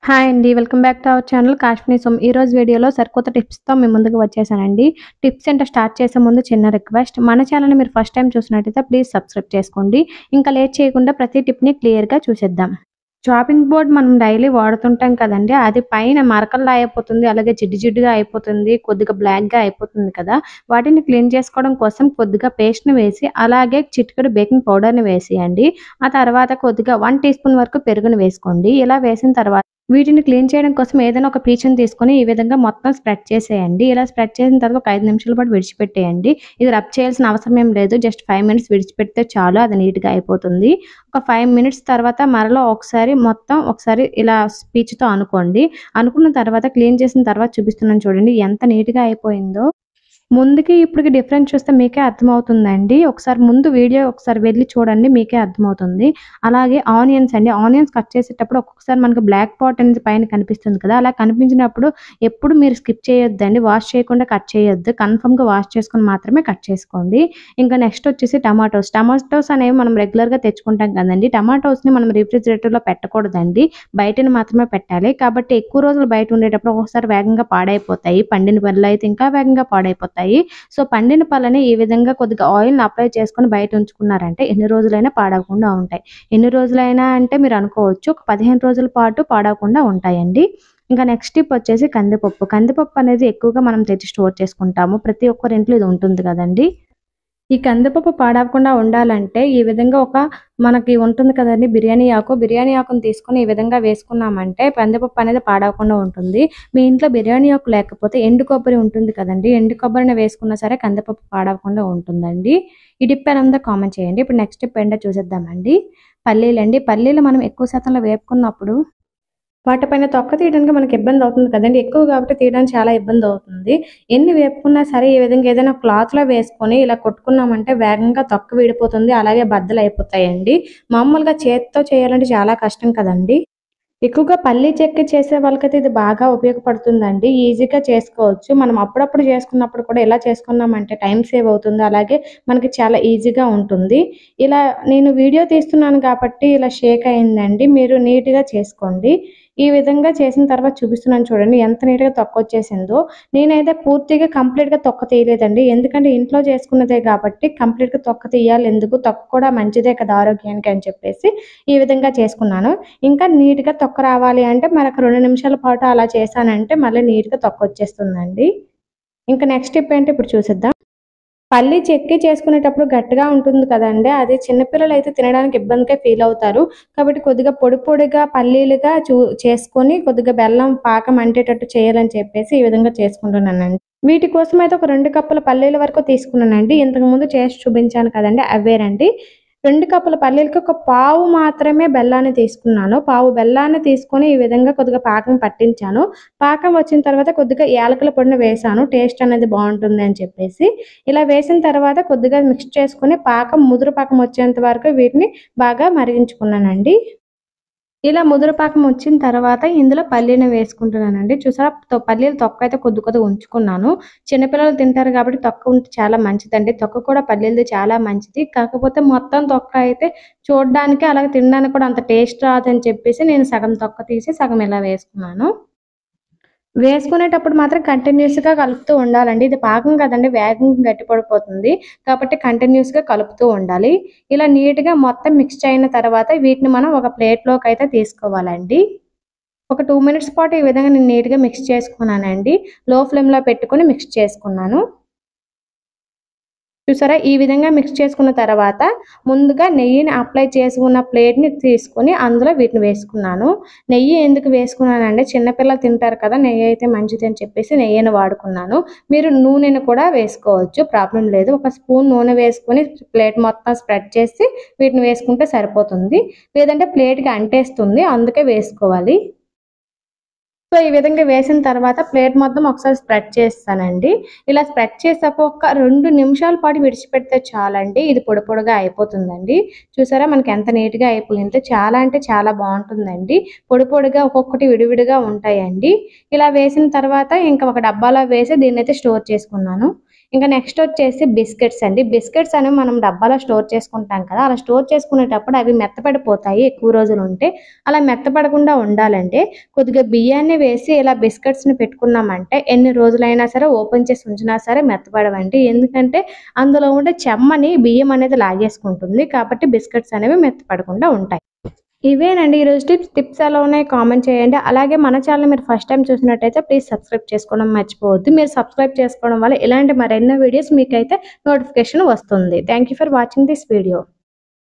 Hi అండి. Welcome back to our channel Kashmir సోమ్. ఈ రోజు వీడియోలో సరికొత్త టిప్స్‌తో మీ ముందుకు వచ్చేసానండి. టిప్స్ ఏంటో స్టార్ట్ చేసే ముందు చిన్న రిక్వెస్ట్. మన ఛానల్‌ని మీరు ఫస్ట్ టైమ్ చూసినట్టయితే ప్లీజ్ సబ్స్క్రైబ్ చేసుకోండి. ఇంకా లేట్ చేయకుండా ప్రతి టిప్‌ని క్లియర్‌గా చూసేద్దాం. చాపింగ్ బోర్డ్ మనం డైలీ వాడుతుంటాం కదండీ! అది పైన మరకల్లా అయిపోతుంది. అలాగే జిడ్డు జిడ్డుగా అయిపోతుంది. కొద్దిగా బ్లాక్‌గా అయిపోతుంది కదా! వాటిని క్లీన్ చేసుకోవడం కోసం కొద్దిగా పేస్ట్‌ని వేసి, అలాగే చిటికెడు బేకింగ్ పౌడర్‌ని వేసేయండి. ఆ తర్వాత కొద్దిగా 1 టీ స్పూన్ వరకు పెరుగుని వేసుకోండి. ఇలా వేసిన తర్వాత వీటిని క్లీన్ చేయడం కోసం ఏదైనా ఒక పీచుని తీసుకొని ఈ విధంగా మొత్తం స్ప్రెడ్ చేసేయండి. ఇలా స్ప్రెడ్ చేసిన తర్వాత ఒక 5 నిమిషాల పాటు విడిచిపెట్టేయండి. ఇది రబ్ చేయాల్సిన అవసరం ఏం లేదు. జస్ట్ 5 మినిట్స్ విడిచిపెడితే చాలు. అది నీట్‌గా అయిపోతుంది. ఒక 5 మినిట్స్ తర్వాత మరలా ఒకసారి ఇలా పీచుతో అనుకోండి. అనుకున్న తర్వాత క్లీన్ చేసిన తర్వాత చూపిస్తున్నాను చూడండి ఎంత నీట్‌గా అయిపోయిందో. ముందుకి ఇప్పటికి డిఫరెన్స్ చూస్తే మీకే అర్థమవుతుందండి. ఒకసారి వెళ్లి చూడండి మీకే అర్థమవుతుంది. అలాగే ఆనియన్స్ అండి. ఆనియన్స్ కట్ చేసేటప్పుడు ఒక్కొక్కసారి మనకు బ్లాక్ స్పాట్ అనేది పైన కనిపిస్తుంది కదా! అలా కనిపించినప్పుడు ఎప్పుడు మీరు స్కిప్ చేయొద్దండి. వాష్ చేయకుండా కట్ చేయొద్దు. కన్ఫర్మ్‌గా వాష్ చేసుకొని మాత్రమే కట్ చేసుకోండి. ఇంకా నెక్స్ట్ వచ్చేసి టమాటోస్. టమాటోస్ అనేవి మనం రెగ్యులర్‌గా తెచ్చుకుంటాం కదండీ! టమాటోస్‌ని మనం రిఫ్రిజిరేటర్‌లో పెట్టకూడదండి. బయటన మాత్రమే పెట్టాలి. కాబట్టి ఎక్కువ రోజులు బయట ఉండేటప్పుడు ఒక్కొక్కసారి వేగంగా పాడైపోతాయి. పండిన పళ్ళైతే ఇంకా వేగంగా పాడైపోతాయి. సో పండిన పళ్ళని ఈ విధంగా కొద్దిగా ఆయిల్‌ని అప్లై చేసుకొని బయట ఉంచుకున్నారంటే ఎన్ని రోజులైనా పాడవకుండా ఉంటాయి. ఎన్ని రోజులైనా అంటే మీరు అనుకోవచ్చు ఒక 15 రోజుల పాటు పాడవకుండా ఉంటాయండి. ఇంకా నెక్స్ట్ టిప్ వచ్చేసి కందిపప్పు. కందిపప్పు అనేది ఎక్కువగా మనం తెచ్చి స్టోర్ చేసుకుంటాము. ప్రతి ఒక్కరి ఇంట్లో ఇది ఉంటుంది కదండీ! ఈ కందిపప్పు పాడవకుండా ఉండాలంటే ఈ విధంగా మనకి ఉంటుంది కదండీ బిర్యానీ ఆకు. బిర్యానీ ఆకుని తీసుకొని ఈ విధంగా వేసుకున్నామంటే కందిపప్పు అనేది పాడవకుండా ఉంటుంది. మీ ఇంట్లో బిర్యానీ ఆకు లేకపోతే ఎండు కొబ్బరి ఉంటుంది కదండీ! ఎండు కొబ్బరిని వేసుకున్నా సరే కందిపప్పు పాడవకుండా ఉంటుందండి. ఈ టిప్ ఎలా ఉందో కామెంట్ చేయండి. ఇప్పుడు నెక్స్ట్ టిప్ ఏంటో చూసేద్దామండి. పల్లీలండి. పల్లీలు మనం ఎక్కువ శాతంలో వేపుకున్నప్పుడు వాటిపైన తొక్క తీయడానికి మనకి ఇబ్బందవుతుంది కదండీ! ఎక్కువ కాబట్టి తీయడానికి చాలా ఇబ్బందవుతుంది. ఎన్ని వేపుకున్నా సరే ఈ విధంగా ఏదైనా క్లాత్‌లో వేసుకొని ఇలా కొట్టుకున్నామంటే వేగంగా తొక్క విడిపోతుంది. అలాగే బద్దలయిపోతాయండి. మామూలుగా చేత్తో చేయాలంటే చాలా కష్టం కదండీ! ఎక్కువగా పల్లీ చెక్కి చేసే వాళ్ళకైతే ఇది బాగా ఉపయోగపడుతుందండి. ఈజీగా చేసుకోవచ్చు. మనం అప్పుడప్పుడు చేసుకున్నప్పుడు కూడా ఇలా చేసుకున్నామంటే టైం సేవ్ అవుతుంది. అలాగే మనకి చాలా ఈజీగా ఉంటుంది. ఇలా నేను వీడియో తీస్తున్నాను కాబట్టి ఇలా షేక్ అయిందండి. మీరు నీట్‌గా చేసుకోండి. ఈ విధంగా చేసిన తర్వాత చూపిస్తున్నాను చూడండి ఎంత నీట్‌గా తొక్కొచ్చేసిందో. నేనైతే పూర్తిగా కంప్లీట్‌గా తొక్క తీయలేదండి. ఎందుకంటే ఇంట్లో చేసుకున్నదే కాబట్టి కంప్లీట్‌గా తొక్క తీయాలి ఎందుకు? తొక్క కూడా మంచిదే కదా ఆరోగ్యానికి అని చెప్పేసి ఈ విధంగా చేసుకున్నాను. ఇంకా నీట్‌గా తొక్క రావాలి అంటే మరొక 2 నిమిషాల పాటు అలా చేశానంటే మళ్ళీ నీట్‌గా తొక్కొచ్చేస్తుందండి. ఇంకా నెక్స్ట్ టిప్ ఏంటో ఇప్పుడు చూసేద్దాం. పల్లి చెక్కి చేసుకునేటప్పుడు గట్టిగా ఉంటుంది కదండీ! అది చిన్న పిల్లలైతే తినడానికి ఇబ్బందిగా ఫీల్ అవుతారు. కాబట్టి కొద్దిగా పొడి పొడిగా పల్లీలుగా చేసుకొని కొద్దిగా బెల్లం పాకం అంటేటట్టు చేయాలని చెప్పేసి ఈ విధంగా చేసుకుంటున్నానండి. వీటి కోసమైతే ఒక 2 కప్పుల పల్లీల వరకు తీసుకున్నానండి. ఇంతకుముందు చేసి చూపించాను కదండీ! అవేనండి. 2 కప్పుల పల్లీలకి ఒక పావు మాత్రమే బెల్లాన్ని తీసుకున్నాను. పావు బెల్లాన్ని తీసుకొని ఈ విధంగా కొద్దిగా పాకం పట్టించాను. పాకం వచ్చిన తర్వాత కొద్దిగా యాలకుల పొడిని వేశాను. టేస్ట్ అనేది బావుంటుంది అని చెప్పేసి. ఇలా వేసిన తర్వాత కొద్దిగా మిక్స్ చేసుకొని ముదురు పాకం వచ్చేంత వరకు వీటిని బాగా మరిగించుకున్నానండి. ఇలా ముదురు పాకం వచ్చిన తర్వాత ఇందులో పల్లీని వేసుకుంటున్నానండి. చూసారా పల్లీల తొక్క అయితే కొద్దిగా ఉంచుకున్నాను. చిన్న పిల్లలు తింటారు కాబట్టి తొక్క ఉంటే చాలా మంచిదండి. తొక్క కూడా పల్లీలది చాలా మంచిది. కాకపోతే మొత్తం తొక్క అయితే చూడడానికి అలాగే తినడానికి కూడా అంత టేస్ట్ రాదని చెప్పేసి నేను సగం తొక్క తీసి సగం ఇలా వేసుకున్నాను. వేసుకునేటప్పుడు మాత్రం కంటిన్యూయస్‌గా కలుపుతూ ఉండాలండి. ఇది పాకం కదండీ! వేగంగా గట్టిపడిపోతుంది. కాబట్టి కంటిన్యూయస్‌గా కలుపుతూ ఉండాలి. ఇలా నీట్‌గా మొత్తం మిక్స్ అయిన తర్వాత వీటిని మనం ఒక ప్లేట్‌లోకైతే తీసుకోవాలండి. ఒక 2 మినిట్స్ పాటు ఈ విధంగా నేను నీట్‌గా మిక్స్ చేసుకున్నానండి. లో ఫ్లేమ్‌లో పెట్టుకొని మిక్స్ చేసుకున్నాను. చూసారా? ఈ విధంగా మిక్స్ చేసుకున్న తర్వాత ముందుగా నెయ్యిని అప్లై చేసి ఉన్న ప్లేట్‌ని తీసుకొని అందులో వీటిని వేసుకున్నాను. నెయ్యి ఎందుకు వేసుకున్నానంటే చిన్న పిల్లలు తింటారు కదా! నెయ్యి అయితే మంచిదని చెప్పేసి నెయ్యిని వాడుకున్నాను. మీరు నూనెను కూడా వేసుకోవచ్చు. ప్రాబ్లమ్ లేదు. ఒక స్పూన్ నూనె వేసుకొని ప్లేట్ మొత్తం స్ప్రెడ్ చేసి వీటిని వేసుకుంటే సరిపోతుంది. లేదంటే ప్లేట్‌కి అంటేస్తుంది. అందుకే వేసుకోవాలి. సో, ఈ విధంగా వేసిన తర్వాత ప్లేట్ మొత్తం ఒకసారి స్ప్రెడ్ చేస్తానండి. ఇలా స్ప్రెడ్ చేసాక ఒక 2 నిమిషాల పాటు విడిచిపెడితే చాలండి. ఇది పొడి పొడిగా అయిపోతుందండి. చూసారా మనకి ఎంత నీట్‌గా అయిపోయిందో. చాలా అంటే చాలా బావుంటుందండి. పొడి పొడిగా ఒక్కొక్కటి విడివిడిగా ఉంటాయండి. ఇలా వేసిన తర్వాత ఇంకా ఒక డబ్బాలో వేసి దీన్నైతే స్టోర్ చేసుకున్నాను. ఇంకా నెక్స్ట్ వచ్చేసి బిస్కెట్స్ అండి. బిస్కెట్స్ అనేవి మనం డబ్బాలో స్టోర్ చేసుకుంటాం కదా, అలా స్టోర్ చేసుకునేటప్పుడు అవి మెత్తపడిపోతాయి ఎక్కువ రోజులు ఉంటే. అలా మెత్తపడకుండా ఉండాలంటే కొద్దిగా బియ్యాన్ని వేసి ఇలా బిస్కెట్స్ని పెట్టుకున్నామంటే ఎన్ని రోజులైనా సరే ఓపెన్ చేసి ఉంచినా సరే మెత్తపడవండి. ఎందుకంటే అందులో ఉండే చెమ్మని బియ్యం అనేది లాగేసుకుంటుంది, కాబట్టి బిస్కెట్స్ అనేవి మెత్తపడకుండా ఉంటాయి. ఇవేనండి ఈరోజు టిప్స్ ఎలా ఉన్నాయి కామెంట్ చేయండి. అలాగే మన ఛానల్ మీరు ఫస్ట్ టైం చూసినట్టయితే ప్లీజ్ సబ్స్క్రైబ్ చేసుకోవడం మర్చిపోవద్దు. మీరు సబ్స్క్రైబ్ చేసుకోవడం వల్ల ఇలాంటి మరెన్నో వీడియోస్ మీకైతే నోటిఫికేషన్ వస్తుంది. Thank you for watching this video.